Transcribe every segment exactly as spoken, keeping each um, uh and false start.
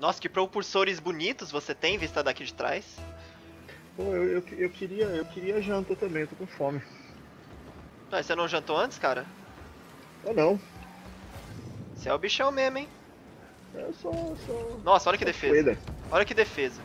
Nossa, que propulsores bonitos você tem, vista daqui de trás. Pô, eu, eu, eu queria, eu queria janta também, eu tô com fome. Mas você não jantou antes, cara? Ou não. Você é o bichão mesmo, hein? Eu sou. sou Nossa, olha que sou defesa. fueda. Olha que defesa.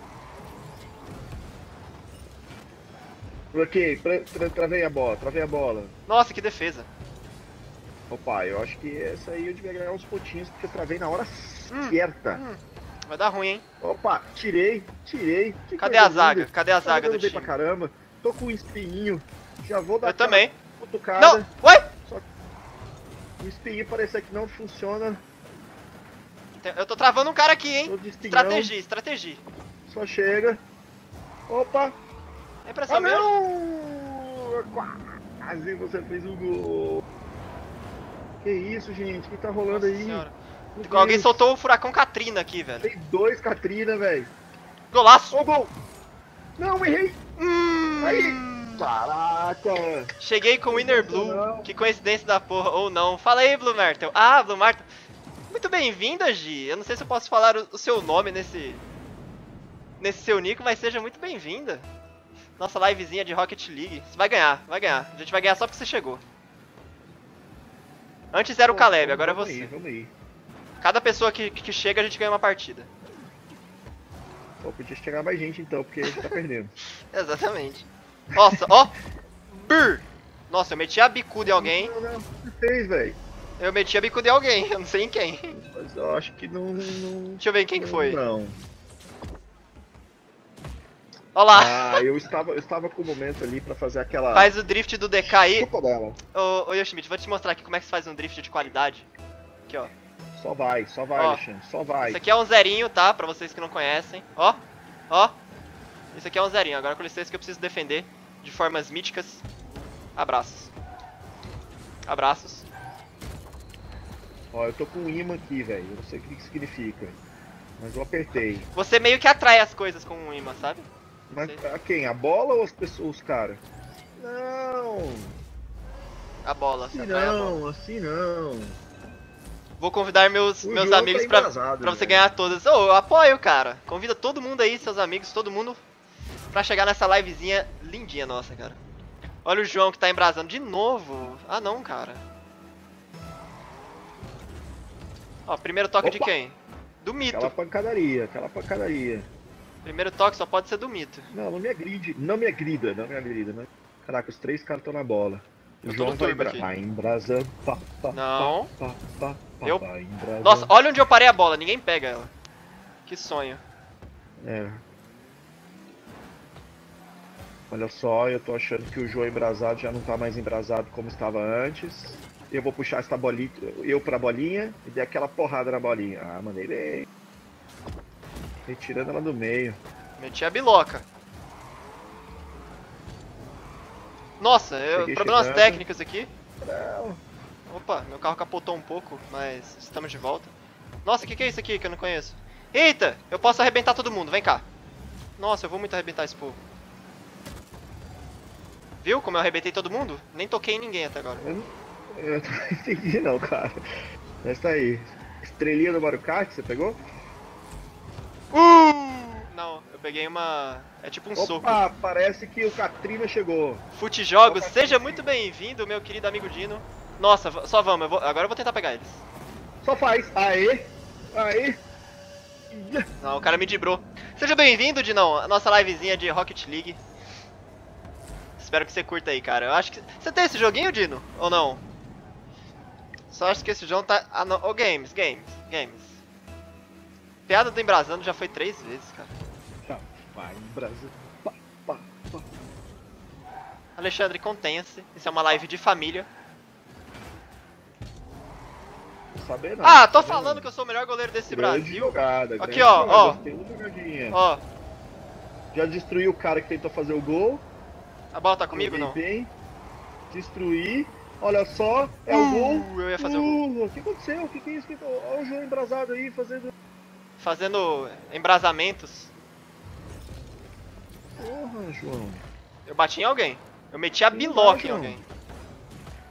Ok, tra, tra, travei a bola, travei a bola. Nossa, que defesa. Opa, eu acho que essa aí eu devia ganhar uns pontinhos porque eu travei na hora Hum, certa. hum. Vai dar ruim, hein? Opa, tirei, tirei. Que Cadê coisa a zaga? linda. Cadê a zaga Eu do bem time? pra caramba. Tô com um espinho. Já vou dar Eu aquela também. cutucada. Não! Ué! Só que o espinho parece que não funciona. Eu tô travando um cara aqui, hein? Tô de espinhão. Estratégia, estratégia. Só chega. Opa. É impressão Ah, minha? não! Quase você fez o gol. Que isso, gente? O que tá rolando Nossa aí? senhora. Meu Alguém Deus. soltou o furacão Katrina aqui, velho. Tem dois Katrina, velho. Golaço! Ô, gol! Não, errei! Hum, Aí! Caraca! Cheguei com o Winner Blue. Sensacional. Que coincidência da porra, ou não. Fala aí, Blue Martel. Ah, Blue Martel. Muito bem-vinda, Gi. Eu não sei se eu posso falar o, o seu nome nesse... Nesse seu nick, mas seja muito bem-vinda. Nossa livezinha de Rocket League. Você vai ganhar, vai ganhar. A gente vai ganhar só porque você chegou. Antes era o Caleb, agora é vamos você. Aí, vamos aí. Cada pessoa que, que chega, a gente ganha uma partida. Pô, podia chegar mais gente então, porque a gente tá perdendo. Exatamente. Nossa, ó. Brr. Nossa, eu meti a bicuda em alguém. Não, não, o que você fez, velho? Eu meti a bicuda em alguém, eu não sei em quem. Mas eu acho que não... não... Deixa eu ver em quem que foi. Não. Ó lá. Ah, eu estava, eu estava com o momento ali pra fazer aquela... Faz o drift do D K aí. Chupa dela. Ô, ô Yoshimite, vou te mostrar aqui como é que se faz um drift de qualidade. Aqui, ó. Só vai, só vai, Ó. Alexandre, só vai. Isso aqui é um zerinho, tá? Pra vocês que não conhecem. Ó, ó. Isso aqui é um zerinho. Agora com licença que eu preciso defender de formas míticas. Abraços. Abraços. Ó, eu tô com um imã aqui, velho. Eu não sei o que isso significa. Mas eu apertei. Você meio que atrai as coisas com um imã, sabe? Mas Sei. a quem? A bola ou as pessoas, os caras? Não! A bola, você Assim atrai a bola. não, assim não. Vou convidar meus, O meus jogo amigos tá pra, embrasado, pra você velho. ganhar todas. Ô, eu apoio, cara. Convida todo mundo aí, seus amigos, todo mundo, pra chegar nessa livezinha lindinha nossa, cara. Olha o João que tá embrasando de novo. Ah, não, cara. Ó, primeiro toque Opa! de quem? Do Mito. Aquela pancadaria, aquela pancadaria. Primeiro toque só pode ser do Mito. Não, não me agride, não me agrida, não me agrida. Né? Caraca, os três caras estão na bola. O Eu tô João no vai, turbo embra... aqui. vai embrasando. Pá, pá, Não. Pá, pá, pá, Eu- vai embrasando. Nossa, olha onde eu parei a bola, ninguém pega ela. Que sonho. É. Olha só, eu tô achando que o João embrasado já não tá mais embrasado como estava antes. Eu vou puxar essa bolinha, eu pra bolinha e der aquela porrada na bolinha. Ah, mandei bem. Retirando ela do meio. Meti a biloca. Nossa, eu, Peguei problemas chegando. técnicos aqui. Não. Opa, meu carro capotou um pouco, mas estamos de volta. Nossa, o que, que é isso aqui que eu não conheço? Eita, eu posso arrebentar todo mundo, vem cá. Nossa, eu vou muito arrebentar esse povo. Viu como eu arrebentei todo mundo? Nem toquei em ninguém até agora. Eu não, eu não entendi não, cara. Essa aí. Estrelinha do Mario Kart, você pegou? Uh! Não, eu peguei uma... É tipo um soco. Opa, parece que o Katrina chegou. Fute Jogos, Opa, seja sim. muito bem-vindo, meu querido amigo Dino. Nossa, v- só vamos, eu vou- agora eu vou tentar pegar eles. Só faz. Aê. Aê. Não, o cara me dibrou. Seja bem-vindo, Dinão, a nossa livezinha de Rocket League. Espero que você curta aí, cara. Eu acho que... Você tem esse joguinho, Dino? Ou não? Só acho que esse jogo tá... Ah, não. Ô, games, games, games. Piada do Embrasando já foi três vezes, cara. Já vai, Brasil. Pá, pá, pá. Alexandre, contenha-se. Isso é uma live de família. Não saber não. Ah, tô saber falando não. que eu sou o melhor goleiro desse Grande Brasil. jogada. Aqui, grande ó, jogada, ó. Tem uma jogadinha. Ó, Já destruiu o cara que tentou fazer o gol. a bola tá comigo, Joguei não? bem. Destruir. Olha só, é Uh, o gol. eu ia fazer o gol. Uh, o que aconteceu? O que, que é isso? Que- Olha o João embrasado aí fazendo. Fazendo embrasamentos. Porra, João. Eu bati em alguém. Eu meti a Ih, biloca em João. alguém.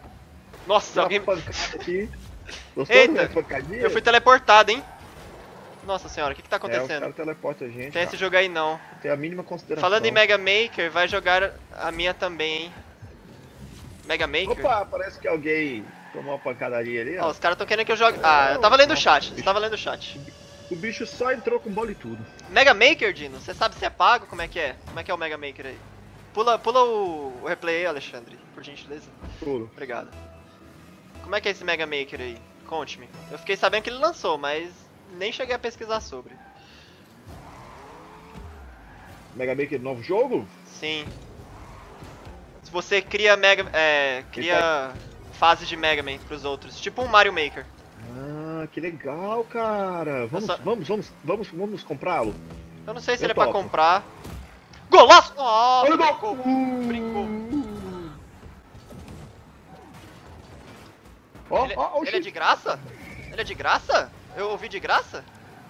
Nossa, Dá alguém... uma pancada aqui. Gostou Eita, da minha pancadinha? eu fui teleportado, hein? Nossa senhora, o que que tá É, os acontecendo? caras teleportam a gente. Tem Tem esse jogo aí não. Tem a mínima consideração. Falando em Mega Maker, vai jogar a minha também, hein? Mega Maker? Opa, parece que alguém tomou uma pancadaria ali, Ó, ó. os caras tão querendo que eu jogue... Ah, eu tava lendo o chat, eu tava lendo o chat. O bicho só entrou com bola e tudo. Mega Maker, Dino, você sabe se é pago? Como é que é? Como é que é o Mega Maker aí? Pula, pula o, o replay aí, Alexandre, por gentileza. Tudo. Obrigado. Como é que é esse Mega Maker aí? Conte-me. Eu fiquei sabendo que ele lançou, mas nem cheguei a pesquisar sobre. Mega Maker novo jogo? Sim. Se você cria Mega... É, cria fases de Mega Man pros outros, tipo um Mario Maker. Ah, que legal, cara. Vamos, só- vamos, vamos, vamos, vamos comprá-lo. Eu não sei se Eu ele é pra topo. comprar. Golaço! Nossa, Olha o brincou. gol! Brincou. Ó, Ele, ó, ó, ele é de graça? Ele é de graça? Eu ouvi de graça?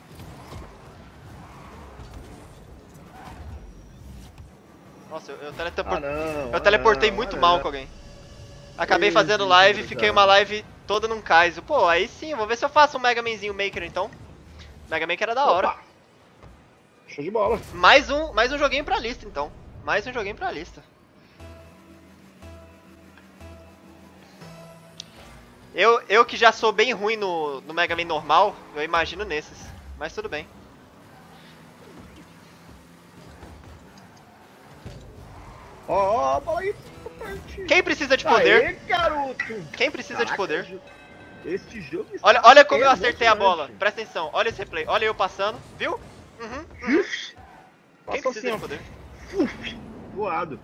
Nossa, eu, eu, teletapor- Ah, não, eu teleportei ah, não, muito ah, mal não. com alguém. Acabei Ih, fazendo Deus, live, Deus, fiquei Deus. uma live toda num Kaizo. Pô, aí sim, eu vou ver se eu faço um Mega Manzinho Maker então. Mega Maker era da hora. Opa! Show de bola. Mais um, mais um joguinho pra lista então. Mais um joguinho pra lista. Eu, eu que já sou bem ruim no, no Mega Man normal, eu imagino nesses. Mas tudo bem. Ó, ó, bola aí. Quem precisa de poder? Aê, garoto! Quem precisa de Caraca, poder? jo- Este jogo está Olha, olha como eu acertei a bola. emocionante. Presta atenção. Olha esse replay. Olha eu passando. Viu? Uhum. Quem Passou precisa assim, de poder? ó. Uf, voado.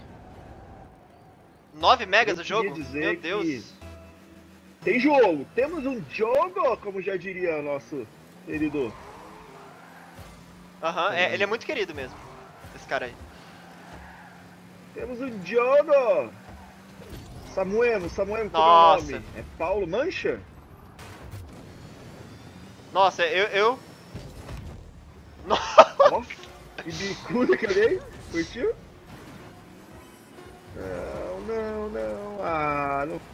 nove megas Eu o jogo? queria dizer Meu que- Deus. Tem jogo. Temos um jogo, como já diria nosso querido. Aham, é, ele é muito querido mesmo. Esse cara aí. Temos um jogo. Samuel, Samuel, como Nossa. é o nome? É Paulo Mancha? Nossa, eu... eu... Ó, que bicuda que eu dei. Curtiu? Não, não, não. Ah, não.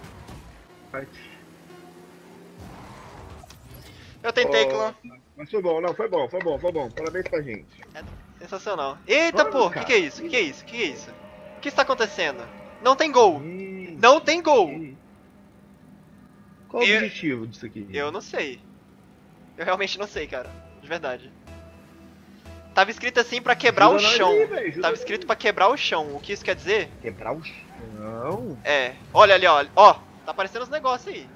Eu tentei, Oh, clã. Mas foi bom, não, foi bom, foi bom, foi bom. Parabéns pra gente. Sensacional. Eita, Vamos, pô, o que, cara. que é isso? O que, que é isso? O que, que é isso? O que está acontecendo? Não tem gol. Ih, Não tem gol. ih. Qual o Eu- objetivo disso aqui? Eu não sei. Eu realmente não sei, cara. De verdade. Tava escrito assim pra quebrar Ajuda o nós chão. aí, velho, ajuda Tava nós. escrito pra quebrar o chão. O que isso quer dizer? Quebrar o chão? É. Olha ali, ó. Ó, tá aparecendo os negócios aí.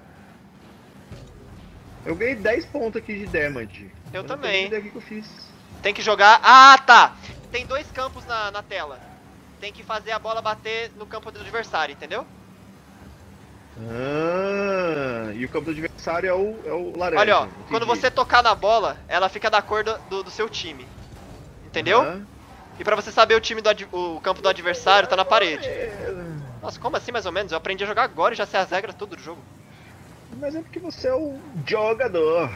Eu ganhei dez pontos aqui de damage. Eu não também. tenho ideia do que eu fiz. Tem que jogar... Ah, tá. Tem dois campos na, na tela. Tem que fazer a bola bater no campo do adversário, entendeu? Ah, e o campo do adversário é o, é o laranja. Olha, ó. entendi. Quando você tocar na bola, ela fica da cor do, do, do seu time. Entendeu? Aham. E pra você saber o time do ad- o campo do adversário, tá na parede. É, Nossa, como assim mais ou menos? Eu aprendi a jogar agora e já sei as regras tudo do jogo. mas é porque você é o jogador.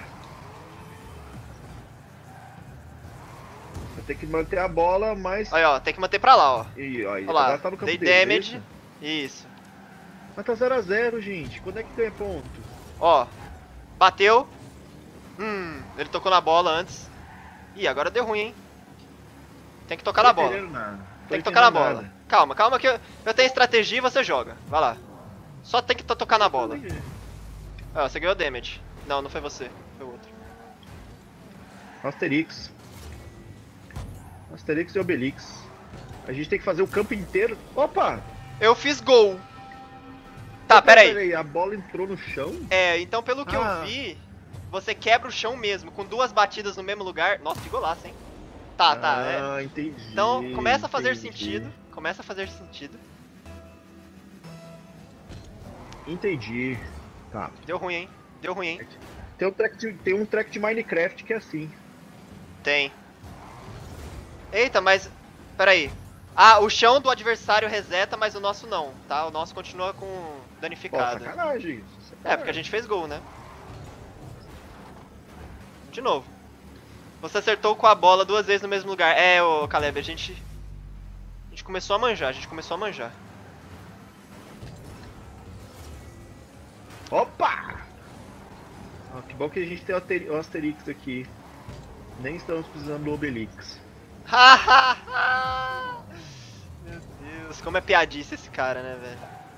Você tem que manter a bola mais. Olha, ó, tem que manter pra lá, ó. Ih, ó, Olha lá, agora tá no campo dei dele, damage. é isso? Isso. Mas tá zero a zero, gente. Quando é que ganha ponto? Ó, bateu. Hum, ele tocou na bola antes. Ih, agora deu ruim, hein? Tem que tocar na Tô bola. entendendo nada. Tô Tem que tocar na entendendo bola. nada. Calma, calma que eu, eu tenho estratégia e você joga. Vai lá. Só tem que to- tocar na bola. Ó, você ganhou damage. Não, não foi você. Foi o outro. Asterix. Asterix e Obelix. A gente tem que fazer o campo inteiro. Opa! Eu fiz gol. Tá, pera aí. A bola entrou no chão? É, então pelo que Ah. eu vi, você quebra o chão mesmo, com duas batidas no mesmo lugar. Nossa, que golaço, hein? Tá, tá, é. Ah, entendi. Então começa a fazer entendi. sentido. Começa a fazer sentido. Entendi. Tá. Deu ruim, hein? Deu ruim, hein? Tem um track de, tem um track de Minecraft que é assim. Tem. Eita, mas. Pera aí. Ah, o chão do adversário reseta, mas o nosso não, tá? O nosso continua com Pô, danificado. sacanagem isso. É, sacanagem. porque a gente fez gol, né? De novo. Você acertou com a bola duas vezes no mesmo lugar. É, ô Caleb, a gente... A gente começou a manjar, a gente começou a manjar. Opa! Ah, que bom que a gente tem o Aster- o Asterix aqui. Nem estamos precisando do Obelix. Meu Deus, como é piadice esse cara, né, velho?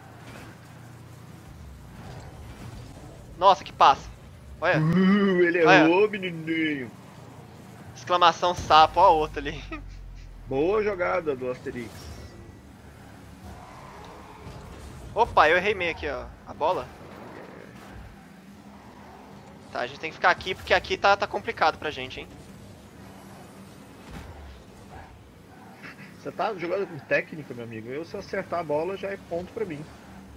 Nossa, que passa. Olha. Uh, ele errou, Olha. menininho. Exclamação sapo, ó, outro ali. Boa jogada do Asterix. Opa, eu errei meio aqui, ó. A bola. Tá, a gente tem que ficar aqui porque aqui tá, tá complicado pra gente, hein. Você tá jogando com técnica, meu amigo. Eu, se acertar a bola, já é ponto pra mim.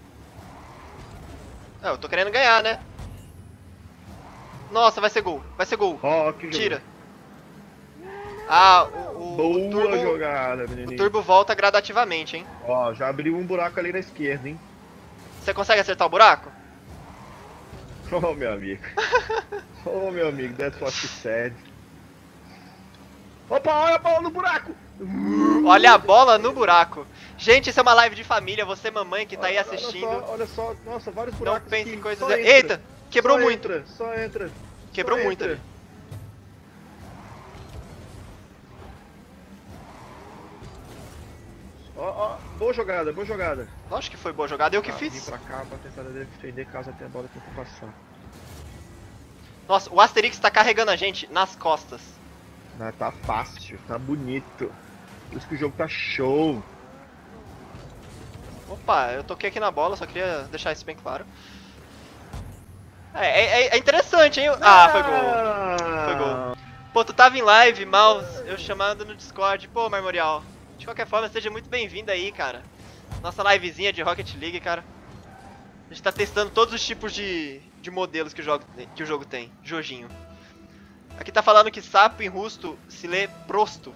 É, eu tô querendo ganhar, né? Nossa, vai ser gol. Vai ser gol. Ó, que Tira. jogo. Ah, o, o, Boa o turbo, jogada, o menininho. turbo volta gradativamente, hein. Ó, já abriu um buraco ali na esquerda, hein. Você consegue acertar o buraco? Oh, meu amigo. Oh, meu amigo, that's what she said. Opa, olha a bola no buraco! Olha a bola no buraco. Gente, isso é uma live de família. Você, mamãe, que tá aí Olha- assistindo, Olha só, olha só, nossa, vários não buracos pense aqui. em coisas... Só entra, Eita, quebrou só muito. Entra, só entra. Quebrou só muito entra. ali. Ó, ó, boa jogada, boa jogada. Lógico que foi boa jogada. Eu que Ah, fiz. Vim pra cá pra tentar defender caso até a bola tente passar. Nossa, o Asterix tá carregando a gente nas costas. Ah, tá fácil, tá bonito. Por isso que o jogo tá show. Opa, eu toquei aqui na bola, só queria deixar isso bem claro. É, é, é interessante, hein? Ah, foi gol. Foi gol. Pô, tu tava em live, mouse, eu chamando no Discord. Pô, Marmorial, de qualquer forma, seja muito bem-vindo aí, cara. Nossa livezinha de Rocket League, cara. A gente tá testando todos os tipos de, de modelos que o, jogo, que o jogo tem. Jojinho. Aqui tá falando que sapo em russo se lê prosto.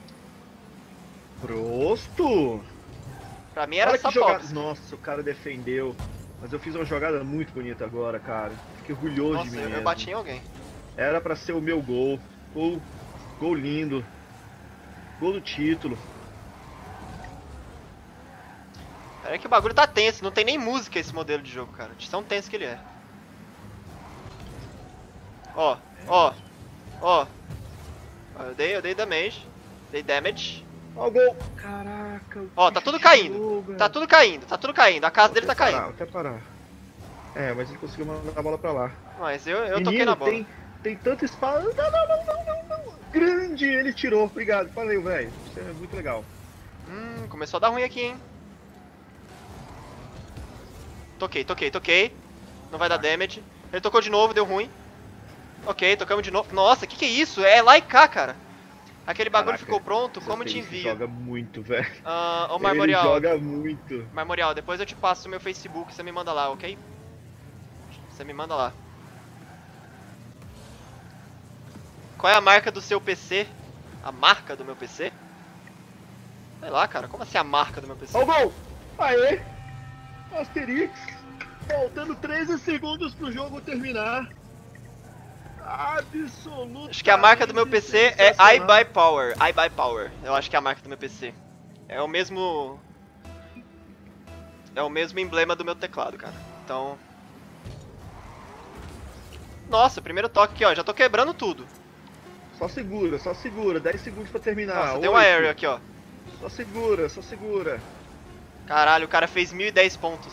Prosto? Pra mim era Olha que sapox. jogada. Nossa, o cara defendeu. Mas eu fiz uma jogada muito bonita agora, cara. Fiquei orgulhoso Nossa, de mim eu, eu mesmo. bati em alguém. Era pra ser o meu gol. Gol, gol lindo. Gol do título. Pera aí que o bagulho tá tenso, não tem nem música esse modelo de jogo, cara. De tão tenso que ele é. Ó, ó, ó. Ó, Eu dei, eu dei damage. Dei damage. Ó o gol. Caraca. o Ó, tá bicho tudo tirou, caindo. velho. Tá tudo caindo, tá tudo caindo. A casa Vou dele tá até parar, caindo. Até parar. É, mas ele conseguiu mandar a bola pra lá. Mas eu, eu Menino, toquei na bola. Tem, tem tanto espaço. Não, não, não, não, não, não. Grande, ele tirou. Obrigado. Valeu, velho. Isso é muito legal. Hum, começou a dar ruim aqui, hein. Toquei, toquei, toquei. Não vai dar damage. Ele tocou de novo, deu ruim. Ok, tocamos de novo. Nossa, que que é isso? É lá e cá, cara. Aquele bagulho Caraca, ficou pronto, Esse como te Asterix envio? joga muito, velho. Ah, ô Ele Marmorial. joga muito. Marmorial, depois eu te passo o meu Facebook, você me manda lá, ok? Você me manda lá. Qual é a marca do seu P C? A marca do meu P C? Sei lá, cara, como assim a marca do meu P C? Ó o gol! Aê! Asterix! Faltando treze segundos pro jogo terminar. Absolutamente. Acho que a marca do meu P C é iBuyPower. iBuyPower. Eu acho que é a marca do meu P C. É o mesmo... É o mesmo emblema do meu teclado, cara. Então... Nossa, primeiro toque aqui, ó. Já tô quebrando tudo. Só segura, só segura. dez segundos pra terminar. Nossa, tem um Oito. aéreo aqui, ó. Só segura, só segura. Caralho, o cara fez mil e dez pontos.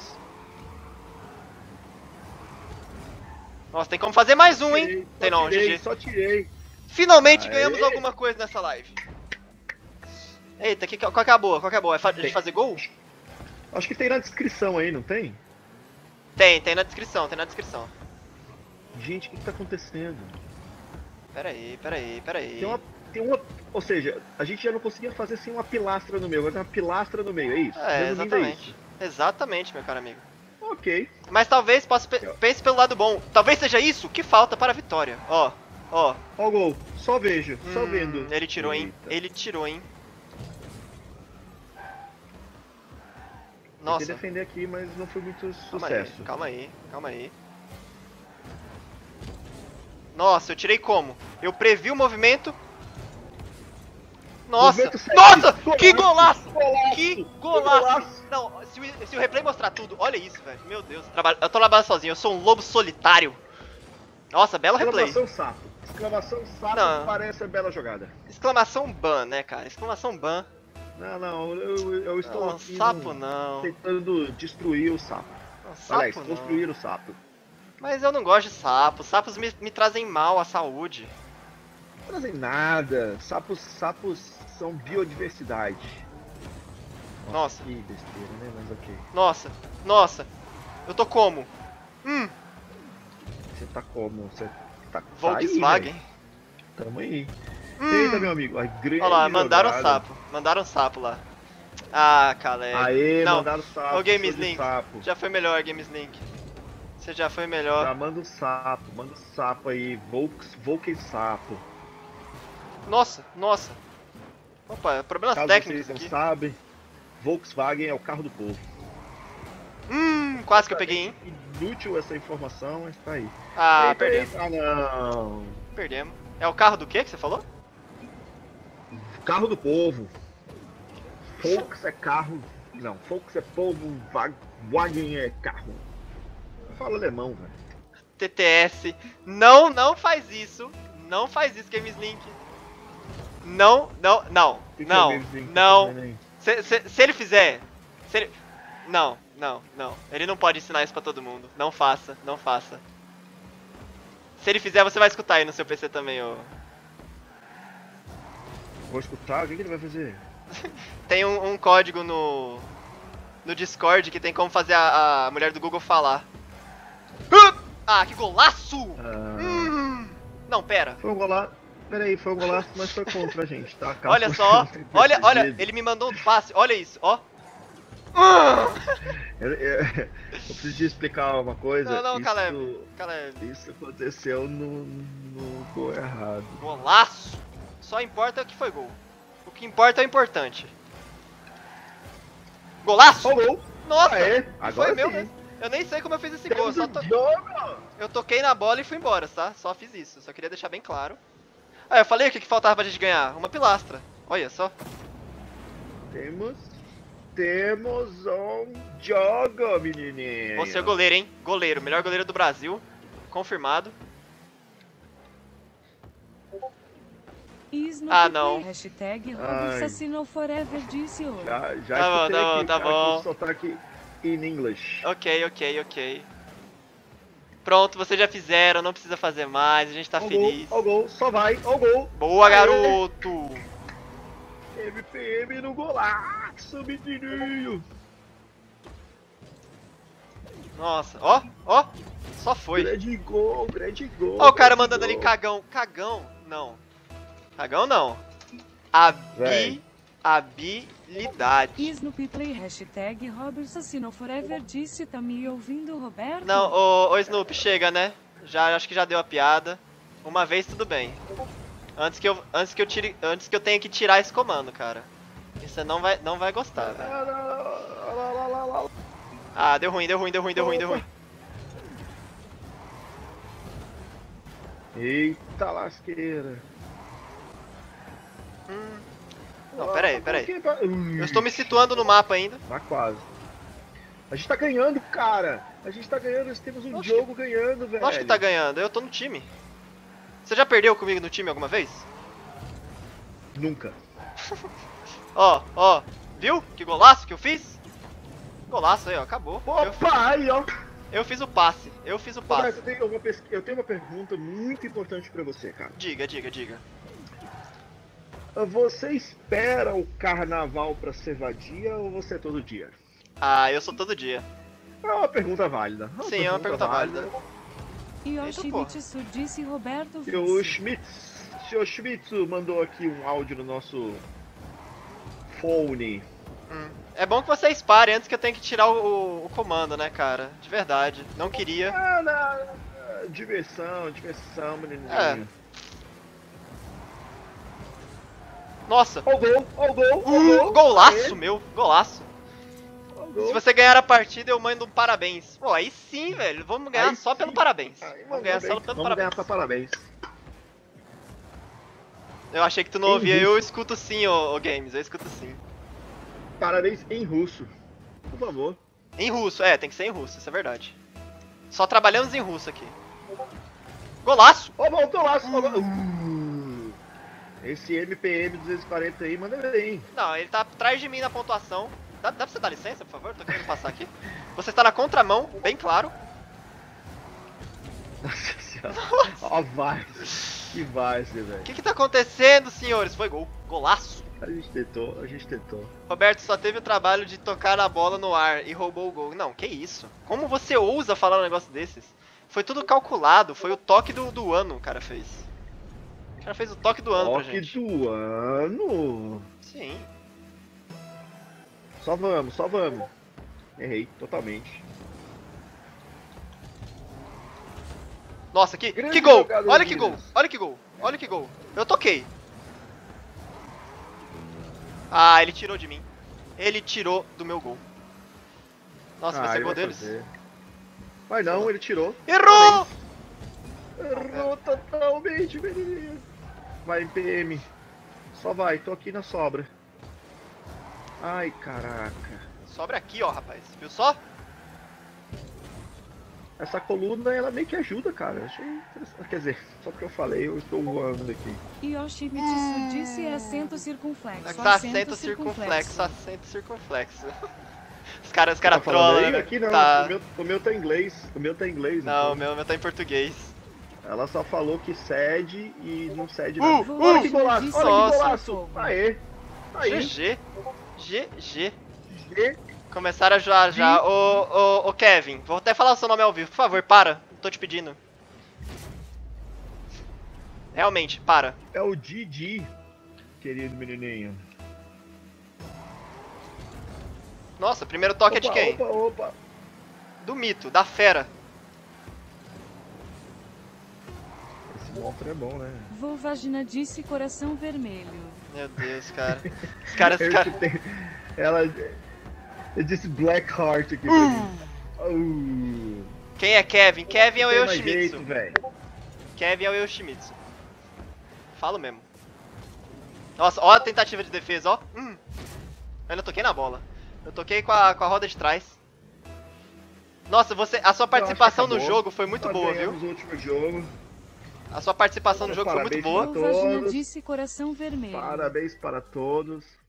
Nossa, tem como fazer mais um, hein? Tirei, Tem só não, tirei, G G. Só tirei. Finalmente Aê. ganhamos alguma coisa nessa live. Eita, que, qual que é a boa? Qual que é a boa? É fa de Tem. fazer gol? Acho que tem na descrição aí, não tem? Tem, tem na descrição, tem na descrição. Gente, o que, que tá acontecendo? Pera aí, pera aí, pera aí. Tem uma, tem uma. Ou seja, a gente já não conseguia fazer sem uma pilastra no meio. Agora tem uma pilastra no meio, é isso? É, Resumindo, é exatamente. isso. Exatamente, meu caro amigo. Ok. Mas talvez possa pe pense pelo lado bom. Talvez seja isso que falta para a vitória. Ó, ó. Ó o gol. Só vejo, só Hum, vendo. Ele tirou, hein? Eita. Ele tirou, hein? Tentei Nossa. defender aqui, mas não foi muito Calma aí, sucesso. calma aí, calma aí. Nossa, eu tirei como? Eu previ o movimento. Nossa! Movimento sete. Nossa! Golaço, Que golaço! golaço, Que que golaço! golaço. Não, se o, se o replay mostrar tudo, olha isso, velho. Meu Deus. Traba- Eu tô trabalhando sozinho, eu sou um lobo solitário. Nossa, belo replay. Exclamação sapo. Exclamação sapo Não. parece bela jogada. Exclamação ban, né, cara? Exclamação ban. Não, não, eu, eu estou Não, aqui sapo no- não. tentando destruir o sapo. Não, sapo Aliás, não. construir o sapo. Mas eu não gosto de sapos. Sapos me, me trazem mal à saúde. Não trazem nada. Sapos, sapos são biodiversidade. Nossa. Que besteira, né? Mas ok. Nossa, nossa. Eu tô como? Hum, Você tá como? Você tá tá Volkswagen. Aí, velho. Tamo aí. Hum. Eita, meu amigo. A grande Olha lá, mandaram um jogada. sapo. Mandaram um sapo lá. Ah, Caleb. Aê, Não. mandaram sapo. Ô, Games show de Link. sapo. Já foi melhor, Games Link. Você já foi melhor. Já manda um sapo, manda um sapo aí. Volks, Volken sapo. Nossa, nossa. Opa, problemas Caso técnicos vocês não aqui. sabem, Volkswagen é o carro do povo. Hum, quase que eu peguei, hein? Inútil essa informação, mas tá aí. Ah, Eita, perdemos. eita, ah, não. Perdemos. É o carro do quê que você falou? Carro do povo. Volks é carro. Não, Volks é povo, Wagen é carro. Fala alemão, velho. T T S. Não, não faz isso. Não faz isso, Games Link. Não, não, não. O que que Não, é Games Link? Tá não. fazendo aí? Se, se, se ele fizer. Se ele... Não, não, não. Ele não pode ensinar isso pra todo mundo. Não faça, não faça. Se ele fizer, você vai escutar aí no seu P C também, ô. Vou escutar, o que, que ele vai fazer? Tem um, um código no. No Discord que tem como fazer a, a mulher do Google falar. Ah, que golaço! Ah, Hum. Não, pera. Foi um golaço. Peraí, foi um golaço, mas foi contra a gente, tá? Caso Olha você só. não tenha Olha, olha, percebido. ele me mandou um passe. Olha isso, ó. Eu, eu- eu preciso te explicar uma coisa. Não, não, isso, Caleb. Caleb. isso aconteceu no, no gol errado. Golaço! Só importa o que foi gol. O que importa é o importante. Golaço! Ó o gol! Nossa! Aê, foi agora meu sim. mesmo. Eu nem sei como eu fiz esse gol. Eu, Temos só um to... jogo! eu toquei na bola e fui embora, tá? Só fiz isso. Só queria deixar bem claro. Ah, eu falei o que, que faltava pra gente ganhar. Uma pilastra. Olha só. Temos. Temos um jogo, menininho. Você é goleiro, hein? Goleiro. Melhor goleiro do Brasil. Confirmado. Is no Ah, P P, não. Hashtag Ai. Assassino Forever disse hoje. Já, já Tá bom, escutei tá bom, aqui, tá cara, bom. com sotaque in English. Ok, ok, ok. Pronto, vocês já fizeram. Não precisa fazer mais. A gente tá Ó o feliz. gol, ó o gol, só vai, ó o gol. Boa, Aê. garoto! M P M no golaço, menininho. Nossa, ó, ó. Só foi. Grande gol, grande gol. Ó o cara grande mandando ali gol. cagão. Cagão? Não. Cagão não. Abi... Véi. Habilidade. Is no P P, hashtag Robert Assassino Forever disse, tá me ouvindo, Roberto? Não, ô, ô Snoop, chega, né? Já, acho que já deu a piada. Uma vez tudo bem. Antes que eu, antes que eu tire, antes que eu tenha que tirar esse comando, cara. E você não vai, não vai gostar, velho. Ah, não, lá, lá, lá, lá. Ah, deu ruim, deu ruim, deu ruim, deu ruim, deu ruim. Eita lasqueira. Hum. Não, pera aí, pera aí. Por que pra- Ui, Eu estou me situando no mapa ainda. Tá quase. A gente tá ganhando, cara. A gente tá ganhando, nós temos um Oxe. jogo ganhando, velho. Lógico que tá ganhando, eu tô no time. Você já perdeu comigo no time alguma vez? Nunca. Ó, ó, viu? Que golaço que eu fiz? Golaço aí, ó, acabou. Eu, Opa, aí, ó. eu fiz o passe, eu fiz o Roberto, passe. eu tenho uma, pes- eu tenho uma pergunta muito importante pra você, cara. Diga, diga, diga. Você espera o carnaval pra ser vadia ou você é todo dia? Ah, eu sou todo dia. É uma pergunta válida. Sim, é uma pergunta válida. Yoshimitsu disse Roberto E o vice. Schmitz, o senhor Schmitz mandou aqui um áudio no nosso phone. Hum. É bom que vocês parem antes que eu tenha que tirar o, o comando, né, cara? De verdade. Não queria. Ah, não, diversão, diversão, menininho. É. Nossa! Ó o gol, ó o gol, ó o Uh, gol. golaço, Aê, meu! Golaço! ó o gol. Se você ganhar a partida, eu mando um parabéns. Pô, aí sim, velho. Vamos ganhar Aí só sim. pelo parabéns. Aí, Vamos mandou ganhar bem. só pelo Vamos parabéns. ganhar pra parabéns. Eu achei que tu não Em ouvia. russo. Eu escuto sim, ô, ô Games. Eu escuto sim. Parabéns em russo. Por favor. Em russo, é, tem que ser em russo, isso é verdade. Só trabalhamos em russo aqui. Golaço! Ó, voltou lá. Uh, esse M P M duzentos e quarenta aí, manda bem. Não, ele tá atrás de mim na pontuação. Dá, dá pra você dar licença, por favor? Tô querendo passar aqui. Você está na contramão, bem claro. Nossa senhora. Ó, vai. Que vai, velho. O que que tá acontecendo, senhores? Foi gol. Golaço. A gente tentou, a gente tentou. Roberto só teve o trabalho de tocar a bola no ar e roubou o gol. Não, que isso? Como você ousa falar um negócio desses? Foi tudo calculado, foi o toque do, do ano o cara fez. O cara fez o toque do ano pra Toque gente. do ano. Sim. Só vamos, só vamos. Errei, totalmente. Nossa, que, Grande que gol! jogador, Olha que gol! Minas. Olha que gol! Olha que gol! Eu toquei. Ah, ele tirou de mim. Ele tirou do meu gol. Nossa, vai Ah, ser ele gol vai deles. fazer. Mas não, ele tirou. Errou! Errou totalmente, menininho. Vai, M P M. Só vai, tô aqui na sobra. Ai, caraca. Sobra aqui, ó, rapaz. Viu só? Essa coluna, ela meio que ajuda, cara. Eu achei interessante. Quer dizer, só porque eu falei, eu estou voando aqui. Yoshimitsu disse acento circunflexo. Acento circunflexo, acento circunflexo. Os caras, os caras Tá falando trollam, aí? né? Aqui não, Tá. o, meu, o meu tá em inglês. O meu tá em inglês. Não, então. o meu, o meu tá em português. Ela só falou que cede e não cede Uh, nada. uh, olha que golaço, disse olha nossa. que golaço. Aê. Aí. G G. G G. G. Começaram já já. Ô, ô, ô Kevin, vou até falar o seu nome ao vivo. Por favor, para. Tô te pedindo. Realmente, para. É o Didi, querido menininho. Nossa, primeiro toque é de Opa, quem? Opa, opa. Do mito, da fera. Esse monstro é bom, né? Vovagina disse coração vermelho. Meu Deus, cara. Os caras, os Eu caras. escutei- Ela eu disse Black Heart aqui pra mim. Uh, Quem é Kevin? Kevin é o tem mais Yoshimitsu. jeito, velho. Kevin é o Yoshimitsu. Falo mesmo. Nossa, ó a tentativa de defesa, ó. Hum. Eu ainda toquei na bola. Eu toquei com a, com a roda de trás. Nossa, você, a sua participação no acabou. jogo foi muito Nós boa, viu? ganhamos o último jogo. A sua participação no jogo foi muito Parabéns boa. pra Vovagina todos. disse coração vermelho. Parabéns para todos.